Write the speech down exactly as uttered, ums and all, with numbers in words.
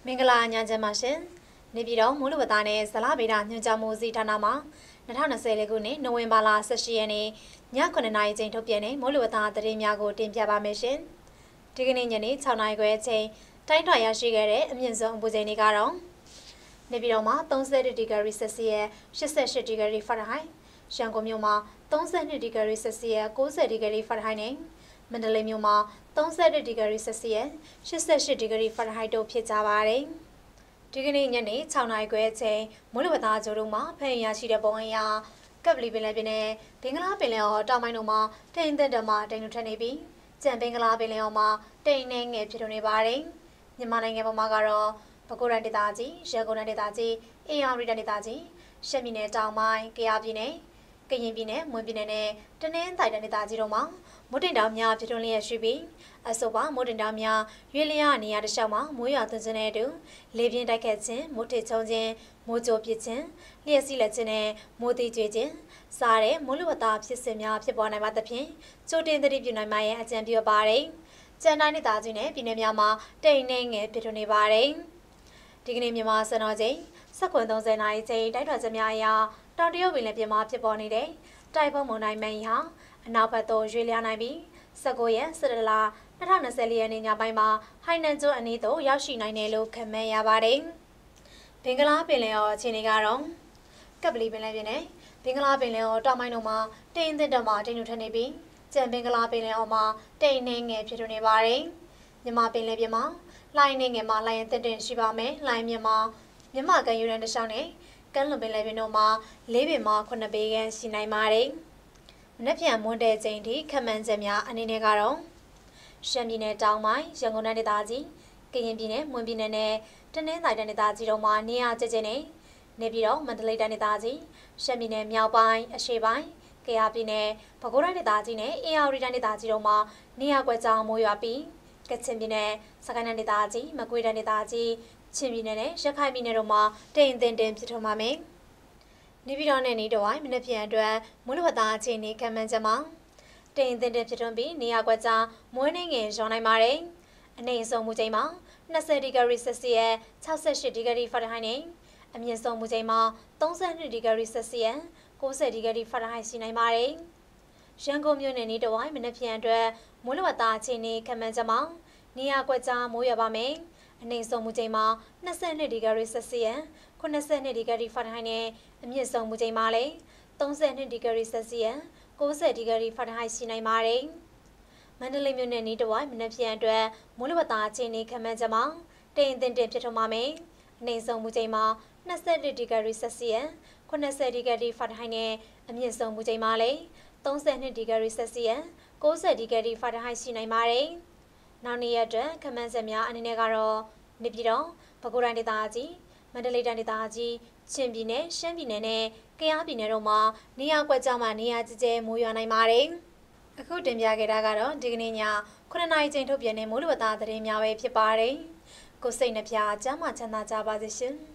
မင်္ဂလာညချမ်းပါရှင်နေပြည်တော်မိုးလေဝသနဲ့ဇလဗေဒညွှန်ကြားမှုစီဌာနမှာ၂၀၂၄ခုနှစ်နိုဝင်ဘာလ၁၈ရက်နေ့ညခုနှစ်နာရီချိန်ထုတ်ပြန်တဲ့မိုးလေဝသသတင်းများကိုတင်ပြပါမယ်ရှင်ဒီကနေ့ညနေ၆နာရီခွဲအချိန်တိုင်းထွာရရှိခဲ့တဲ့အမြင့်ဆုံးအပူချိန်တွေကတော့နေပြည်တော်မှာ၃၁ဒီဂရီဆယ်စီယပ်၈၈ဒီဂရီဖာရင်ဟိုက်ရန်ကုန်မြို့မှာ၃၂ဒီဂရီဆယ်စီယပ်၉၀ဒီဂရီဖာရင်ဟိုက်နဲ့မန္တလေးမြို့မှာ၃၁ဒီဂရီဆယ်စီယပ်၈၈ဒီဂရီဖာရင်ဟိုက်တို့ဖြစ်ကြပါတယ်။ဒီကနေ့ညနေ၆နာရီခွဲအချိန်မိုးလေဝသကြိုးတို့မှာဖယ်ရရှိတဲ့ပုံအရကပ်ပလီပင်လယ်ပြင်နဲ့ဘင်္ဂလားပင်လယ်အော်တောင်ပိုင်းတို့မှာတိမ်သက်တမှာတိမ်ထက်နေပြီးကြံဘင်္ဂလားပင်လယ်အော်မှာတိမ်နဲ့ငယ်ဖြစ်နေပါတယ်။မြန်မာနိုင်ငံပေါ်မှာကတော့ပဲခူးတိုင်းဒေသကြီး၊ရန်ကုန်တိုင်းဒေသကြီး၊အေရဝတီတိုင်းဒေသကြီး၊ရှမ်းပြည်နယ်တောင်ပိုင်း၊ကယားပြည်နယ်ကရင်ပြည်နယ်၊မွန်ပြည်နယ်နဲ့တနင်္သာရီတိုင်းဒေသကြီးတို့မှာမိုးတိမ်တောင်များဖြစ်ထွန်းလျက်ရှိပြီးအဆိုပါမိုးတိမ်တောင်များရွေးလျားနေရာတစ်လျှောက်မှာမိုးရွာသွန်းခြင်းနဲ့အတူလေပြင်းတိုက်ခတ်ခြင်းမိုးထစ်ချုံခြင်းမိုးကြိုပစ်ခြင်းလျှက်စီးလက်ခြင်းနဲ့မိုးတိကျွေခြင်းစားတဲ့မိုးလေဝသဖြစ်စဉ်များဖြစ်ပေါ်နိုင်ပါသဖြင့်ကြိုတင်သတိပြုနိုင်မှရဲ့အကြံပြုပါတယ်။ကျန်တိုင်းဒေသကြီးနဲ့ပြည်နယ်များမှာတိမ်နဲ့ငယ်ဖြစ်ထွန်းနေပါတယ်။ဒီကနေ့မြန်မာစံတော်ချိန်စက္ကွန်၃၀နာရီချိန်တိုက်ထွက်ချက်များအရတောင်တရုတ်ပင်လယ်ပြင်မှာဖြစ်ပေါ်နေတဲ့တိုင်ဖုန်းမုန်တိုင်းမန်ဟာအနောက်ဘက်သို့ရွေ့လျားနိုင်ပြီး၁၉ရက်၁၇လ၂၀၂၄ရက်နေ့ညပိုင်းမှာဟိုင်နန်ကျွန်းအနီးသို့ရောက်ရှိနိုင်တယ်လို့ခန့်မှန်းရပါတယ်။ဘင်္ဂလားပင်လယ်အော်အခြေအနေကတော့ကပ်ပလီပင်လယ်ပြင်နဲ့ဘင်္ဂလားပင်လယ်အော်တောင်ပိုင်းတို့မှာတိမ်သက်တမှာတိမ်ထထနေပြီးကြံဘင်္ဂလားပင်လယ်အော်မှာတိမ်နဲ့ငယ်ဖြစ်နေပါတယ်။မြန်မာပင်လယ်ပြင်မှာလိုင်းနဲ့ငယ်မှာလိုင်းရင်တက်တင်ရှိပါမယ်။လိုင်းမြမှာမြန်မာကမ်းရိုးတန်းတစ်လျှောက်နဲ့ကမ်းလွန်ပင်လယ်ပြင်တို့မှာလေးပင်မှာခုနှစ်ပေခန့်ရှိနိုင်ပါတယ်။မနက်ဖြန်မွန်းတဲ့ချိန်ထိခန့်မှန်းချက်များအနေနဲ့ကတော့ရှမ်းပြည်နယ်တောင်ပိုင်းရန်ကုန်တိုင်းဒေသကြီးကရင်ပြည်နယ်မွန်ပြည်နယ်နဲ့တနင်္သာရီတိုင်းဒေသကြီးတို့မှာနေရာကျကျနဲ့နေပြည်တော်မန္တလေးတိုင်းဒေသကြီးရှမ်းပြည်နယ်မြောက်ပိုင်းအရှေ့ပိုင်းကယားပြည်နယ်ပဲခူးတိုင်းဒေသကြီးနဲ့အေရဝတီတိုင်းဒေသကြီးတို့မှာနေရာကွက်ကြားမိုးရွာပြီးကချင်ပြည်နယ်စကိုင်းတိုင်းဒေသကြီးမကွေးတိုင်းဒေသကြီးချင်းပြည်နယ်နဲ့ရခိုင်ပြည်နယ်တို့မှာတိမ်တင်တင်ဖြစ်ထွန်းပါမယ်။နေပြည်တော်နဲ့နေတဝိုင်းမနက်ဖြန်အတွက်မိုးလေဝသအခြေအနေခန့်မှန်းချက်မှာတိမ်တင်တင်ဖြစ်ထွန်းပြီးနေရာကွက်ကြားမွေးနှင်းငယ်ရောနိုင်ပါတယ်။အနည်းဆုံးမူချိန်မှာ၂၀ဒီဂရီဆယ်စီယပ်၆၈ဒီဂရီဖာရင်ဟိုက်နဲ့အမြင့်ဆုံးမူချိန်မှာ၃၂ဒီဂရီဆယ်စီယပ်၉၀ဒီဂရီဖာရင်ဟိုက်ရှိနိုင်ပါတယ်။ရန်ကုန်မြို့နယ်နေတဝိုင်းမနက်ဖြန်အတွက်မိုးလေဝသအခြေအနေခန့်မှန်းချက်မှာနေရာကွက်ကြားမိုးရွာပါမယ်။အနည်းဆုံးမူချိန်မှာ၂၂ဒီဂရီဆယ်စီယပ်၉၂ဒီဂရီဖာရင်ဟိုက်နဲ့အမြင့်ဆုံးမူချိန်မှာလည်း၃၂ဒီဂရီဆယ်စီယပ်၉၀ဒီဂရီဖာရင်ဟိုက်ရှိနိုင်ပါတယ်။မန္တလေးမြို့နယ်နီးတဝိုင်းမနက်ဖြန်အတွက်မိုးလေဝသအခြေအနေခန့်မှန်းချက်မှာတိမ်တင်တင်ဖြစ်ထွန်းပါမယ်။အနည်းဆုံးမူချိန်မှာ၂၁ဒီဂရီဆယ်စီယပ်၉၀ဒီဂရီဖာရင်ဟိုက်နဲ့အမြင့်ဆုံးမူချိန်မှာလည်း၃၂ဒီဂရီဆယ်စီယပ်၉၀ဒီဂရီဖာရင်ဟိုက်ရှိနိုင်ပါတယ်။နောက်နေ့ရက်အတွက်ခန့်မှန်းချက်များအနေနဲ့ကတော့နေပြည်တော်ပဲခူးတိုင်းဒေသကြီးမန္တလေးတိုင်းဒေသကြီးချင်းပြည်နယ်ရှမ်းပြည်နယ်နဲ့ကယားပြည်နယ်တို့မှာနေရာကွက်ကြားမှာနေရာကျကျမိုးရွာနိုင်ပါတယ်။အခုတင်ပြခဲ့တာကတော့ဒီကနေ့ညခုနှစ်နာရီချိန်ထုတ်ပြန်တဲ့မိုးလေဝသသတင်းများပဲဖြစ်ပါတယ်။ကိုစိတ်နှပြကျမ်းမာချမ်းသာကြပါစေရှင်။